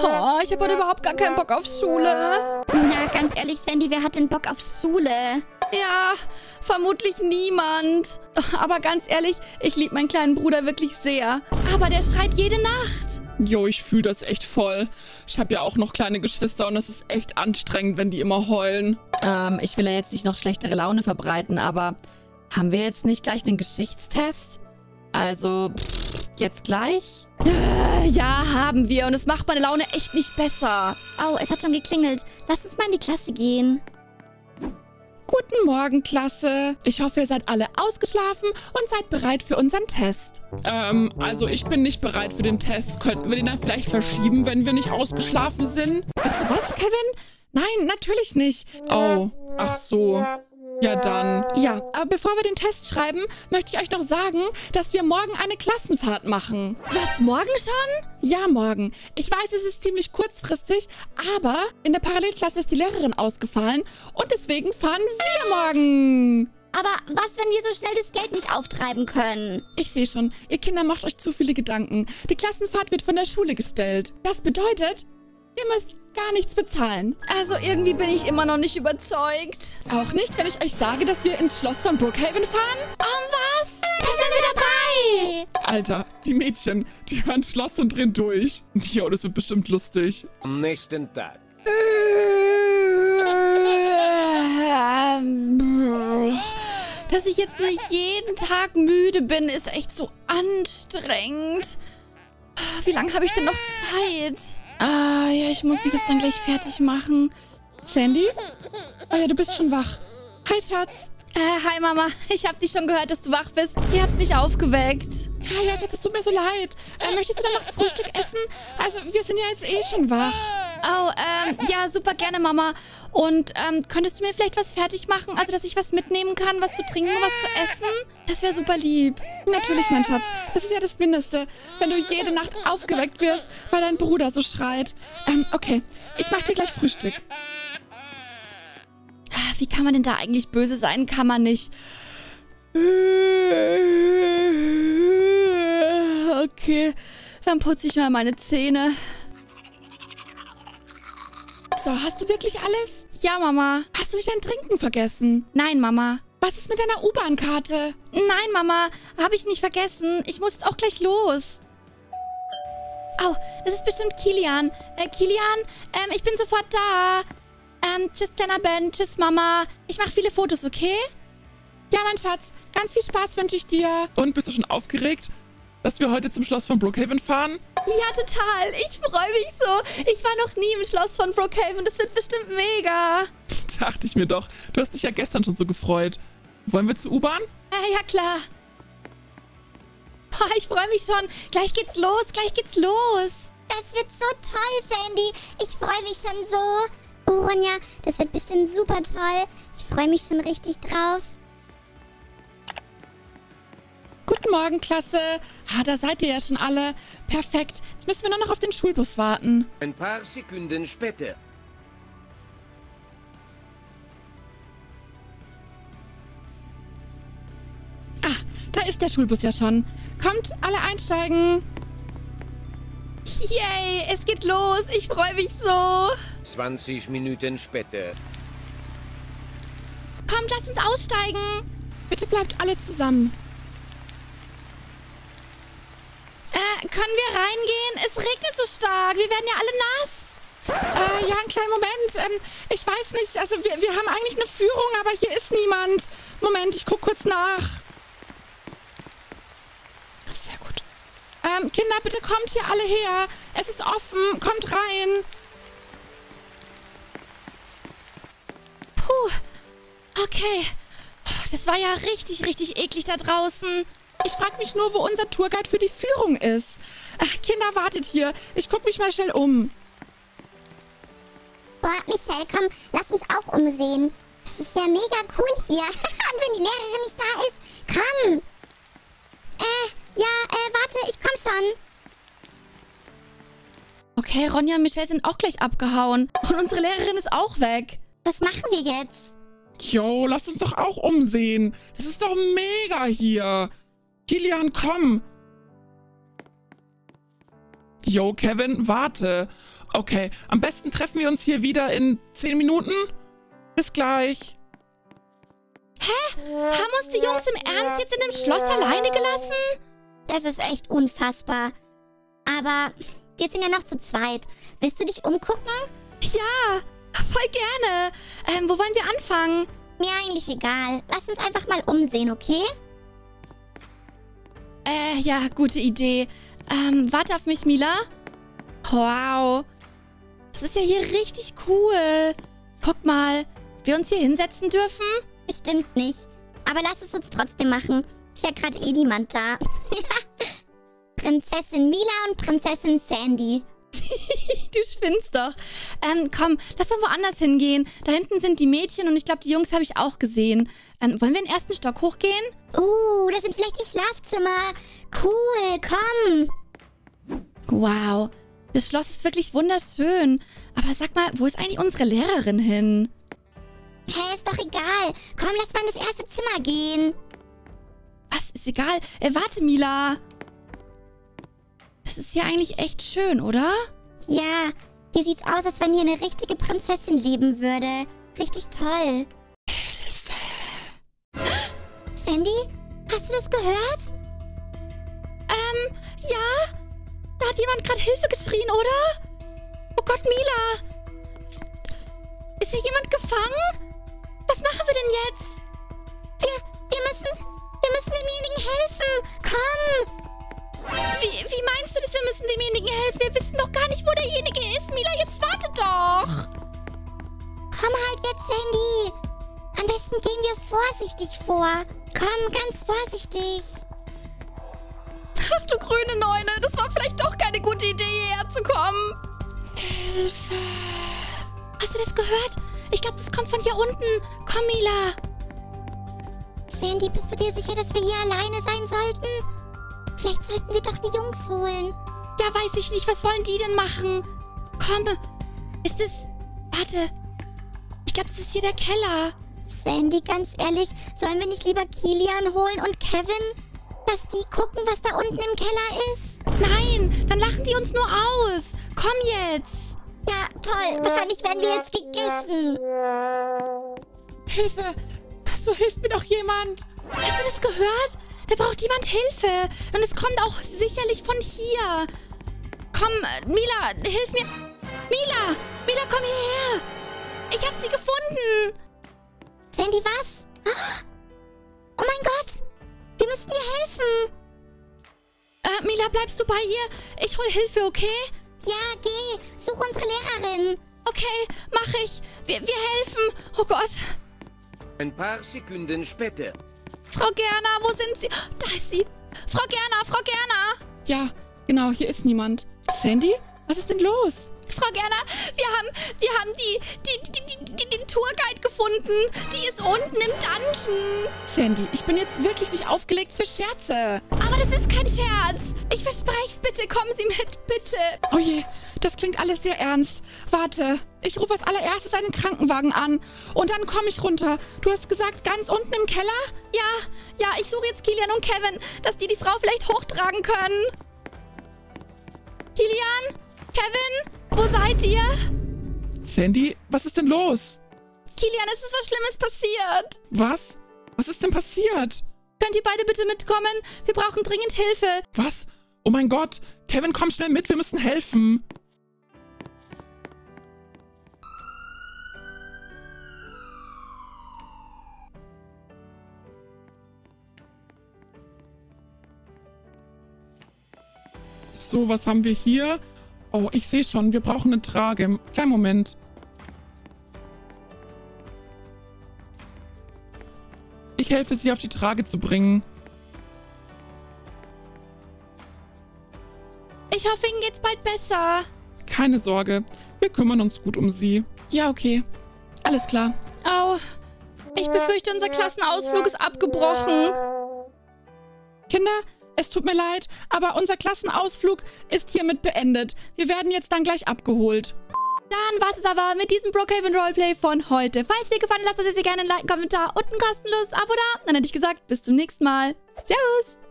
Oh, ich habe heute überhaupt gar keinen Bock auf Schule. Na, ganz ehrlich, Sandy, wer hat denn Bock auf Schule? Ja, vermutlich niemand. Aber ganz ehrlich, ich liebe meinen kleinen Bruder wirklich sehr. Aber der schreit jede Nacht. Jo, ich fühle das echt voll. Ich habe ja auch noch kleine Geschwister und es ist echt anstrengend, wenn die immer heulen. Ich will ja jetzt nicht noch schlechtere Laune verbreiten, aber haben wir jetzt nicht gleich den Geschichtstest? Also, jetzt gleich? Ja, haben wir. Und es macht meine Laune echt nicht besser. Oh, es hat schon geklingelt. Lass uns mal in die Klasse gehen. Guten Morgen, Klasse. Ich hoffe, ihr seid alle ausgeschlafen und seid bereit für unseren Test. Also ich bin nicht bereit für den Test. Könnten wir den dann vielleicht verschieben, wenn wir nicht ausgeschlafen sind? Bitte was, Kevin? Nein, natürlich nicht. Oh, ach so. Ja, dann. Ja, aber bevor wir den Test schreiben, möchte ich euch noch sagen, dass wir morgen eine Klassenfahrt machen. Was, morgen schon? Ja, morgen. Ich weiß, es ist ziemlich kurzfristig, aber in der Parallelklasse ist die Lehrerin ausgefallen und deswegen fahren wir morgen. Aber was, wenn wir so schnell das Geld nicht auftreiben können? Ich sehe schon, ihr Kinder macht euch zu viele Gedanken. Die Klassenfahrt wird von der Schule gestellt. Das bedeutet, ihr müsst gar nichts bezahlen. Also irgendwie bin ich immer noch nicht überzeugt. Auch nicht, wenn ich euch sage, dass wir ins Schloss von Brookhaven fahren? Was? Da sind wir dabei! Alter, die Mädchen, die hören Schloss und drehen durch. Jo, das wird bestimmt lustig. Am nächsten Tag. Dass ich jetzt nur jeden Tag müde bin, ist echt so anstrengend. Wie lange habe ich denn noch Zeit? Ja, ich muss mich jetzt dann gleich fertig machen. Sandy? Oh ja, du bist schon wach. Hi, Schatz. Hi, Mama. Ich habe dich schon gehört, dass du wach bist. Ihr habt mich aufgeweckt. Ja, Schatz, es tut mir so leid. Möchtest du dann noch Frühstück essen? Also, wir sind ja jetzt eh schon wach. Oh, ja, super gerne, Mama. Und, könntest du mir vielleicht was fertig machen? Also, dass ich was mitnehmen kann, was zu trinken, was zu essen? Das wäre super lieb. Natürlich, mein Schatz. Das ist ja das Mindeste, wenn du jede Nacht aufgeweckt wirst, weil dein Bruder so schreit. Okay. Ich mach dir gleich Frühstück. Wie kann man denn da eigentlich böse sein? Kann man nicht. Okay, dann putze ich mal meine Zähne. So, hast du wirklich alles? Ja, Mama. Hast du nicht dein Trinken vergessen? Nein, Mama. Was ist mit deiner U-Bahn-Karte? Nein, Mama. Habe ich nicht vergessen. Ich muss jetzt auch gleich los. Oh, das ist bestimmt Kilian. Kilian, ich bin sofort da. Tschüss, kleiner Ben. Tschüss, Mama. Ich mache viele Fotos, okay? Ja, mein Schatz. Ganz viel Spaß wünsche ich dir. Und bist du schon aufgeregt, dass wir heute zum Schloss von Brookhaven fahren? Ja, total. Ich freue mich so. Ich war noch nie im Schloss von Brookhaven. Das wird bestimmt mega. Dachte ich mir doch. Du hast dich ja gestern schon so gefreut. Wollen wir zur U-Bahn? Ja, klar. Boah, ich freue mich schon. Gleich geht's los. Gleich geht's los. Das wird so toll, Sandy. Ich freue mich schon so. Oh, Ronja, das wird bestimmt super toll. Ich freue mich schon richtig drauf. Guten Morgen, Klasse. Da seid ihr ja schon alle. Perfekt. Jetzt müssen wir nur noch auf den Schulbus warten. Ein paar Sekunden später. Da ist der Schulbus ja schon. Kommt, alle einsteigen. Yay, es geht los. Ich freue mich so. 20 Minuten später. Kommt, lasst uns aussteigen. Bitte bleibt alle zusammen. Können wir reingehen? Es regnet so stark. Wir werden ja alle nass. Ja, einen kleinen Moment. Ich weiß nicht, also wir haben eigentlich eine Führung, aber hier ist niemand. Moment, ich gucke kurz nach. Sehr gut. Kinder, bitte kommt hier alle her. Es ist offen. Kommt rein. Puh. Okay. Das war ja richtig, richtig eklig da draußen. Ich frage mich nur, wo unser Tourguide für die Führung ist. Kinder, wartet hier. Ich gucke mich mal schnell um. Boah, Michelle, komm, lass uns auch umsehen. Das ist ja mega cool hier. Und wenn die Lehrerin nicht da ist, komm. Warte, ich komm schon. Okay, Ronja und Michelle sind auch gleich abgehauen. Und unsere Lehrerin ist auch weg. Was machen wir jetzt? Jo, lass uns doch auch umsehen. Es ist doch mega hier. Kilian, komm. Jo, Kevin, warte. Okay, am besten treffen wir uns hier wieder in 10 Minuten. Bis gleich. Haben uns die Jungs im Ernst jetzt in dem Schloss alleine gelassen? Das ist echt unfassbar. Aber wir sind ja noch zu zweit. Willst du dich umgucken? Ja, voll gerne. Wo wollen wir anfangen? Mir eigentlich egal. Lass uns einfach mal umsehen, okay? Ja, gute Idee. Warte auf mich, Mila. Wow. Das ist ja hier richtig cool. Guck mal, wir uns hier hinsetzen dürfen? Bestimmt nicht. Aber lass es uns trotzdem machen. Ist ja gerade eh niemand da. Prinzessin Mila und Prinzessin Sandy. Du spinnst doch. Komm, lass doch woanders hingehen. Da hinten sind die Mädchen und ich glaube, die Jungs habe ich auch gesehen. Wollen wir in den ersten Stock hochgehen? Da sind vielleicht die Schlafzimmer. Cool, komm. Wow, das Schloss ist wirklich wunderschön. Aber sag mal, wo ist eigentlich unsere Lehrerin hin? Hä, ist doch egal. Komm, lass mal in das erste Zimmer gehen. Was? Ist egal. Warte, Mila. Das ist hier eigentlich echt schön, oder? Ja, hier sieht's aus, als wenn hier eine richtige Prinzessin leben würde. Richtig toll. Hilfe. Sandy, hast du das gehört? Ja? Da hat jemand gerade Hilfe geschrien, oder? Oh Gott, Mila. Ist hier jemand gefangen? Was machen wir denn jetzt? Wir müssen demjenigen helfen. Komm. Wie meinst du das, wir müssen demjenigen helfen? Wir wissen doch gar nicht, wo derjenige ist. Mila, jetzt warte doch. Komm halt jetzt, Sandy. Am besten gehen wir vorsichtig vor. Komm, ganz vorsichtig. Ach du grüne Neune, das war vielleicht doch keine gute Idee, hierher zu kommen. Hilfe. Hast du das gehört? Ich glaube, das kommt von hier unten. Komm, Mila. Sandy, bist du dir sicher, dass wir hier alleine sein sollten? Vielleicht sollten wir doch die Jungs holen. Ja, weiß ich nicht. Was wollen die denn machen? Komm. Ist es... Warte. Ich glaube, es ist hier der Keller. Sandy, ganz ehrlich, sollen wir nicht lieber Kilian holen und Kevin? Dass die gucken, was da unten im Keller ist? Nein, dann lachen die uns nur aus. Komm jetzt. Ja, toll. Wahrscheinlich werden wir jetzt gegessen. Hilfe! So hilft mir doch jemand! Hast du das gehört? Da braucht jemand Hilfe. Und es kommt auch sicherlich von hier. Komm, Mila, hilf mir. Mila! Mila, komm hierher. Ich habe sie gefunden. Sandy, was? Oh mein Gott. Wir müssten ihr helfen. Mila, bleibst du bei ihr? Ich hol Hilfe, okay? Ja, geh. Such unsere Lehrerin. Okay, mach ich. Wir helfen. Oh Gott. Ein paar Sekunden später. Frau Gerner, wo sind Sie? Da ist sie. Frau Gerner. Ja, genau, hier ist niemand. Sandy, was ist denn los? Frau Gerner, wir haben den Tourguide gefunden. Die ist unten im Dungeon. Sandy, ich bin jetzt wirklich nicht aufgelegt für Scherze. Aber das ist kein Scherz. Ich verspreche es, bitte. Kommen Sie mit, bitte. Oh je, das klingt alles sehr ernst. Warte, ich rufe als allererstes einen Krankenwagen an. Und dann komme ich runter. Du hast gesagt, ganz unten im Keller? Ja, ich suche jetzt Kilian und Kevin, dass die Frau vielleicht hochtragen können. Kilian? Kevin? Wo seid ihr? Sandy, was ist denn los? Kilian, es ist was Schlimmes passiert. Was? Was ist denn passiert? Könnt ihr beide bitte mitkommen? Wir brauchen dringend Hilfe. Was? Oh mein Gott. Kevin, komm schnell mit, wir müssen helfen. So, was haben wir hier? Oh, ich sehe schon, wir brauchen eine Trage. Kleinen Moment. Ich helfe, sie auf die Trage zu bringen. Ich hoffe, Ihnen geht's bald besser. Keine Sorge, wir kümmern uns gut um sie. Ja, okay. Alles klar. Au. Ich befürchte, unser Klassenausflug ist abgebrochen. Kinder, es tut mir leid, aber unser Klassenausflug ist hiermit beendet. Wir werden jetzt dann gleich abgeholt. Dann war es aber mit diesem Brookhaven Roleplay von heute. Falls dir gefallen hat, lasst uns jetzt gerne einen Like, einen Kommentar und ein kostenloses Abo da. Dann hätte ich gesagt, bis zum nächsten Mal. Servus!